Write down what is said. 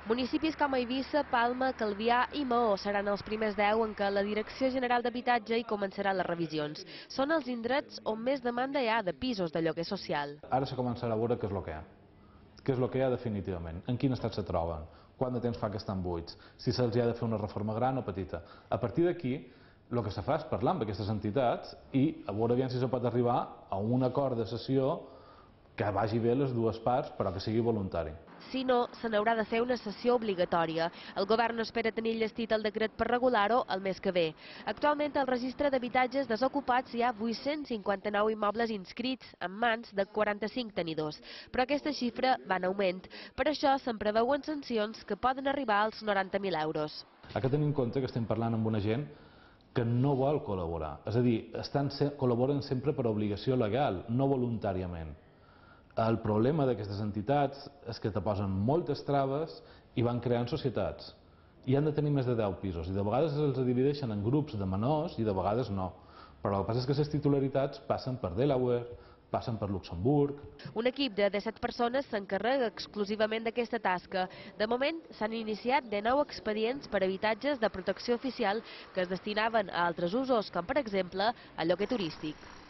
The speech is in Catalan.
Municipis com Eivissa, Palma, Calvià i Maó seran els primers 10 en què la Direcció General d'Habitatge hi començarà les revisions. Són els indrets on més demanda hi ha de pisos de lloguer social. Ara se començarà a veure què és el que hi ha. Què és el que hi ha definitivament, en quin estat se troben, quant de temps fa que estan buits, si se'ls ha de fer una reforma gran o petita. A partir d'aquí, el que se fa és parlar amb aquestes entitats i a veure si se pot arribar a un acord de cessió que vagi bé les dues parts, però que sigui voluntari. Si no, se n'haurà de fer una sessió obligatòria. El govern espera tenir llestit el decret per regular-ho el mes que ve. Actualment al registre d'habitatges desocupats hi ha 859 immobles inscrits en mans de 45 tenidors, però aquesta xifra va en augment. Per això se'n preveuen sancions que poden arribar als 90.000 euros. Hay que tenir en compte que estem parlant amb una gent que no vol col·laborar, és a dir, col·laboren sempre per obligació legal, no voluntàriament. El problema d'aquestes entitats és que te posen moltes traves i van creant societats. I han de tenir més de 10 pisos i de vegades els divideixen en grups de menors i de vegades no. Però el que passa és que les titularitats passen per Delaware, passen per Luxemburg. Un equip de 17 persones s'encarrega exclusivament d'aquesta tasca. De moment s'han iniciat 19 expedients per habitatges de protecció oficial que es destinaven a altres usos, com per exemple a lloguer turístic.